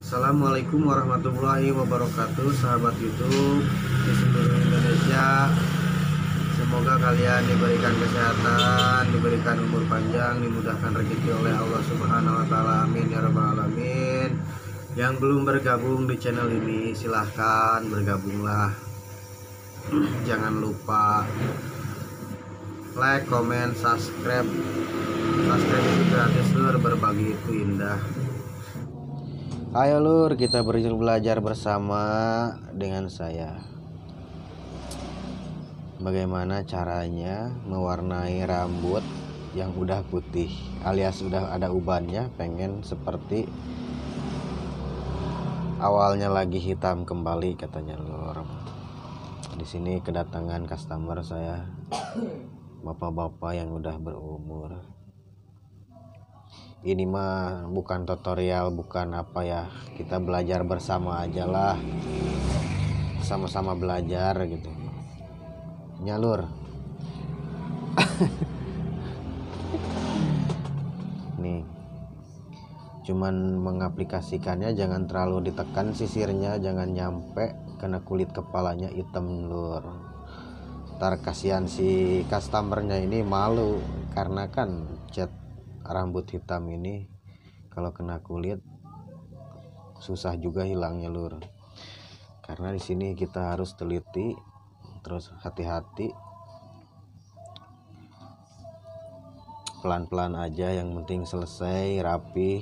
Assalamualaikum warahmatullahi wabarakatuh, sahabat YouTube di seluruh Indonesia. Semoga kalian diberikan kesehatan, diberikan umur panjang, dimudahkan rezeki oleh Allah Subhanahu wa taala. Amin ya rabbal alamin. Yang belum bergabung di channel ini silahkan bergabunglah. Jangan lupa like, comment, subscribe. Subscribe itu gratis lur, berbagi itu indah. Ayo lur, kita belajar bersama dengan saya. Bagaimana caranya mewarnai rambut yang udah putih alias udah ada ubannya, pengen seperti awalnya lagi hitam kembali katanya lur. Di sini kedatangan customer saya, bapak-bapak yang udah berumur. Ini mah bukan tutorial, bukan apa ya, kita belajar bersama aja lah, sama-sama belajar gitu nyalur. Nih cuman mengaplikasikannya, jangan terlalu ditekan sisirnya, jangan nyampe kena kulit kepalanya hitam lur. Ntar kasihan si customernya ini malu, karena kan cat rambut hitam ini kalau kena kulit susah juga hilangnya lur. Karena di sini kita harus teliti, terus hati-hati, pelan-pelan aja, yang penting selesai rapi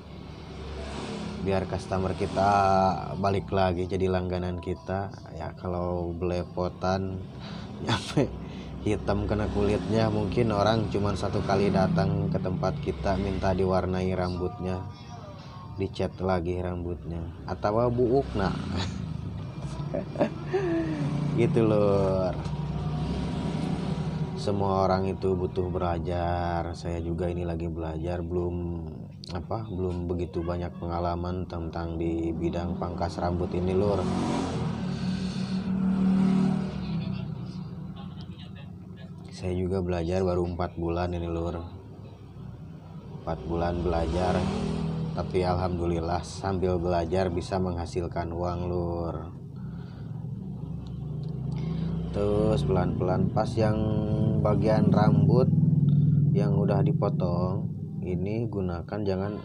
biar customer kita balik lagi jadi langganan kita ya. Kalau belepotan nyampe hitam kena kulitnya, mungkin orang cuma satu kali datang ke tempat kita minta diwarnai rambutnya, dicat lagi rambutnya, atau buuk nah gitu lur. Semua orang itu butuh belajar, saya juga ini lagi belajar, belum begitu banyak pengalaman tentang di bidang pangkas rambut ini lur. Saya juga belajar baru 4 bulan ini lur, 4 bulan belajar, tapi alhamdulillah sambil belajar bisa menghasilkan uang lur. Terus pelan-pelan pas yang bagian rambut yang udah dipotong ini gunakan, jangan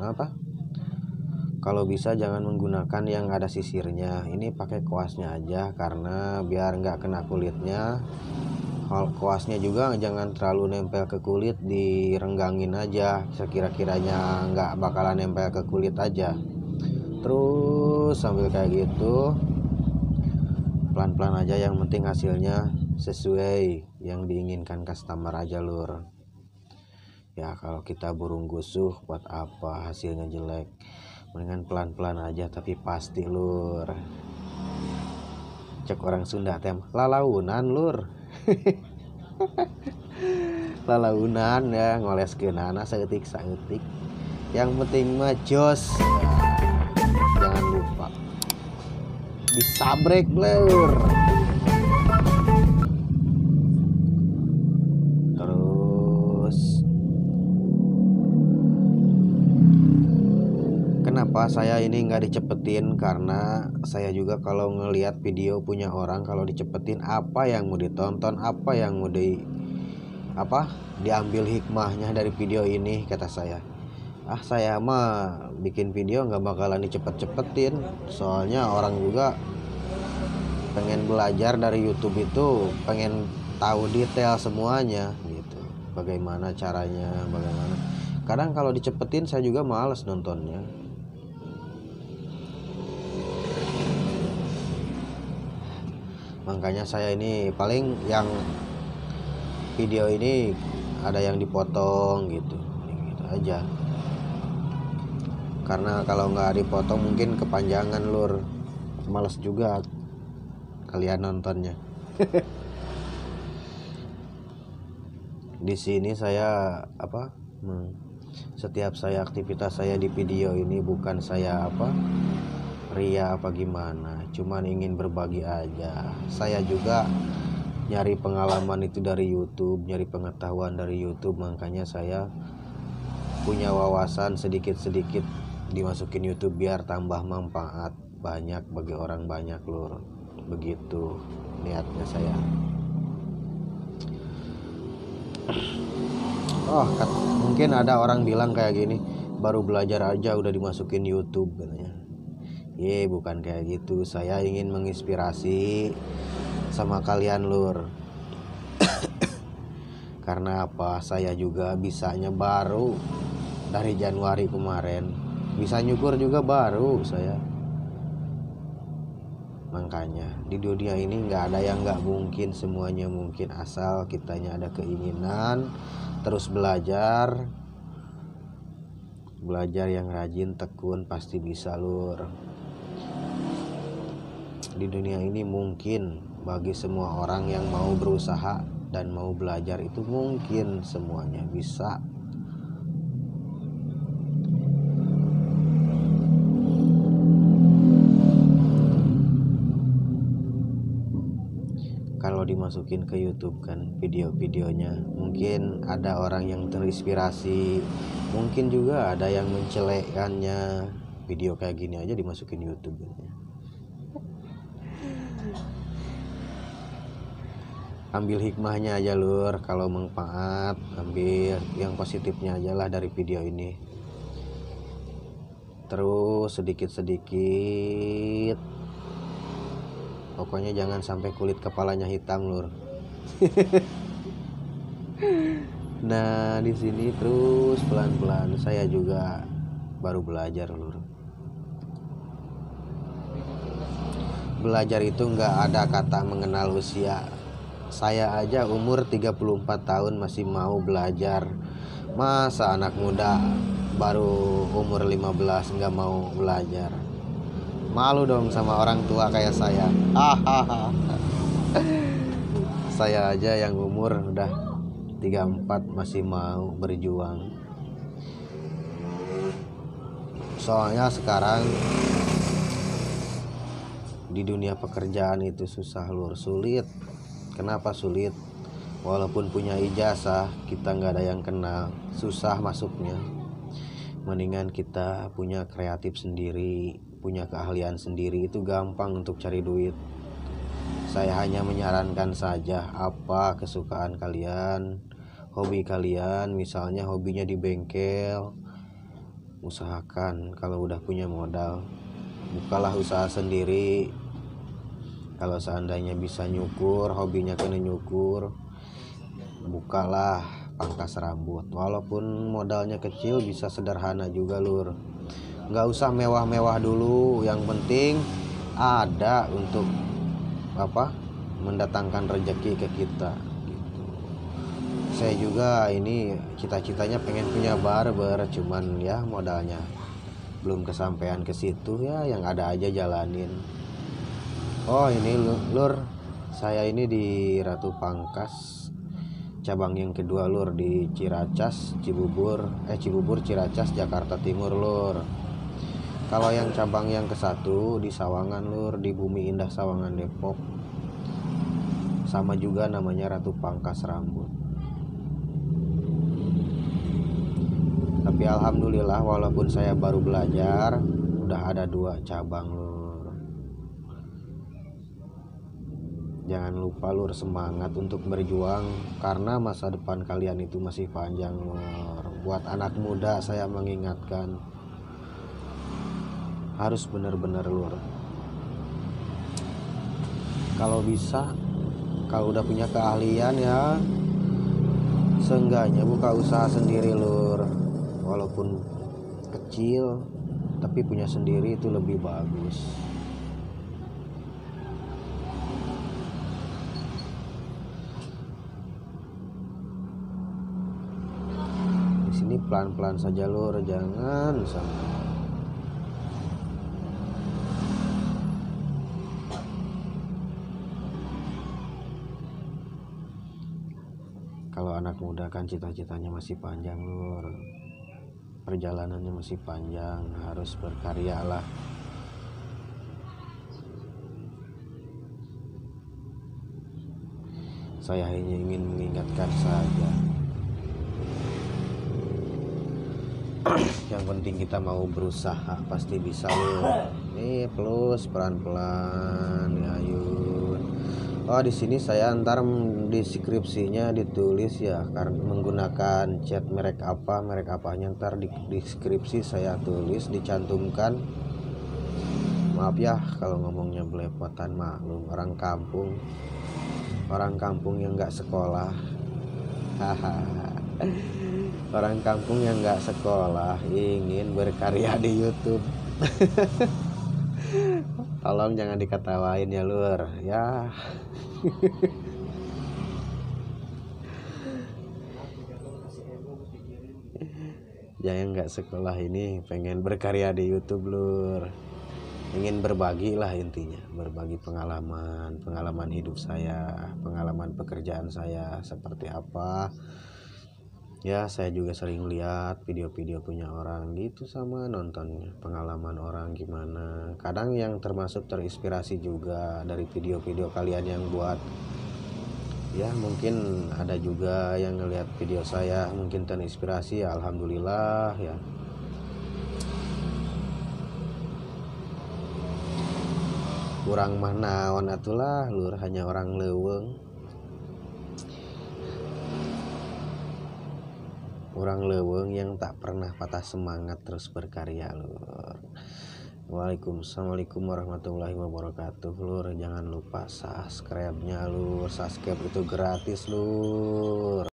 kalau bisa jangan menggunakan yang ada sisirnya, ini pakai kuasnya aja, karena biar nggak kena kulitnya. Kuasnya juga jangan terlalu nempel ke kulit, direnggangin aja sekira-kiranya nggak bakalan nempel ke kulit aja. Terus sambil kayak gitu pelan-pelan aja, yang penting hasilnya sesuai yang diinginkan customer aja lur. Ya kalau kita burung gusuh buat apa hasilnya jelek, mendingan pelan-pelan aja tapi pasti lur. Cek orang Sunda tem lalaunan lur. Lalaunan ya, ngoleskeunana saeutik, yang penting mah jos. Jangan lupa disabrek lur. Terus kenapa saya ini nggak dicepetin, karena saya juga kalau ngelihat video punya orang, kalau dicepetin apa yang mau ditonton, apa yang mau diambil hikmahnya dari video ini, kata saya. Saya mah bikin video nggak bakalan dicepet-cepetin, soalnya orang juga pengen belajar dari YouTube itu, pengen tahu detail semuanya gitu, bagaimana caranya, bagaimana. Kadang kalau dicepetin saya juga males nontonnya. Makanya saya ini paling yang video ini ada yang dipotong gitu aja, karena kalau nggak dipotong mungkin kepanjangan lur, males juga kalian nontonnya. Di sini saya setiap saya aktivitas saya di video ini bukan saya ria apa gimana, cuman ingin berbagi aja. Saya juga nyari pengalaman itu dari YouTube, nyari pengetahuan dari YouTube, makanya saya punya wawasan sedikit-sedikit dimasukin YouTube biar tambah manfaat banyak bagi orang banyak lur. Begitu niatnya saya. Mungkin ada orang bilang kayak gini, baru belajar aja udah dimasukin YouTube katanya. Bukan kayak gitu. Saya ingin menginspirasi sama kalian lur. Karena apa? Saya juga bisanya baru dari Januari kemarin. Bisa nyukur juga baru saya. Makanya di dunia ini nggak ada yang nggak mungkin, semuanya mungkin asal kitanya ada keinginan, terus belajar yang rajin, tekun, pasti bisa lur. Di dunia ini mungkin bagi semua orang yang mau berusaha dan mau belajar, itu mungkin semuanya bisa. Kalau dimasukin ke YouTube kan video-videonya, mungkin ada orang yang terinspirasi, mungkin juga ada yang mencelekkannya. Video kayak gini aja dimasukin YouTube. Ambil hikmahnya aja lur, kalau manfaat ambil yang positifnya aja lah dari video ini. Terus sedikit-sedikit, pokoknya jangan sampai kulit kepalanya hitam lur. Nah di sini terus pelan-pelan, saya juga baru belajar lur. Belajar itu nggak ada kata mengenal usia. Saya aja umur 34 tahun masih mau belajar. Masa anak muda baru umur 15 nggak mau belajar? Malu dong sama orang tua kayak saya. Saya aja yang umur udah 34 masih mau berjuang. Soalnya sekarang di dunia pekerjaan itu susah lur, sulit. Kenapa sulit? Walaupun punya ijazah, kita nggak ada yang kenal, susah masuknya. Mendingan kita punya kreatif sendiri, punya keahlian sendiri, itu gampang untuk cari duit. Saya hanya menyarankan saja, apa kesukaan kalian, hobi kalian. Misalnya hobinya di bengkel, usahakan kalau udah punya modal, bukalah usaha sendiri. Kalau seandainya bisa nyukur, hobinya kena nyukur, bukalah pangkas rambut. Walaupun modalnya kecil, bisa sederhana juga lur. Nggak usah mewah-mewah dulu, yang penting ada untuk mendatangkan rezeki ke kita gitu. Saya juga ini cita-citanya pengen punya barber, cuman ya modalnya belum kesampaian ke situ, ya yang ada aja jalanin. Oh ini lur, saya ini di Ratu Pangkas, cabang yang kedua lur, di Ciracas, Cibubur, Ciracas, Jakarta Timur lur. Kalau yang cabang yang ke-1 di Sawangan lur, di Bumi Indah Sawangan Depok. Sama juga namanya Ratu Pangkas Rambut. Tapi alhamdulillah walaupun saya baru belajar, udah ada 2 cabang lur. Jangan lupa lur, semangat untuk berjuang, karena masa depan kalian itu masih panjang lur. Buat anak muda saya mengingatkan, harus benar-benar lur. Kalau bisa, kalau udah punya keahlian ya seenggaknya buka usaha sendiri lur. Walaupun kecil, tapi punya sendiri itu lebih bagus. Ini pelan-pelan saja lur, jangan sampai. Kalau anak muda kan cita-citanya masih panjang lur, perjalanannya masih panjang, harus berkarya lah. Saya hanya ingin mengingatkan saja. Yang penting kita mau berusaha pasti bisa lur. Nih plus pelan-pelan ya Yun. Oh di sini saya ntar di deskripsinya ditulis ya, karena menggunakan cat merek apanya ntar di deskripsi saya tulis dicantumkan. Maaf ya kalau ngomongnya belepotan, maklum orang kampung yang nggak sekolah. Orang kampung yang nggak sekolah ingin berkarya di YouTube. Tolong jangan diketawain ya lur ya. Yang nggak sekolah ini pengen berkarya di YouTube lur, ingin berbagi lah intinya, berbagi pengalaman hidup saya, pengalaman pekerjaan saya seperti apa ya. Saya juga sering lihat video-video punya orang gitu, sama nontonnya pengalaman orang gimana, kadang yang termasuk terinspirasi juga dari video-video kalian yang buat ya. Mungkin ada juga yang ngelihat video saya mungkin terinspirasi ya, alhamdulillah ya. Kurang mah naon atulah lur, hanya orang leuweung. Orang leuweung yang tak pernah patah semangat terus berkarya lur. Assalamualaikum warahmatullahi wabarakatuh lur. Jangan lupa subscribe-nya lur. Subscribe itu gratis lur.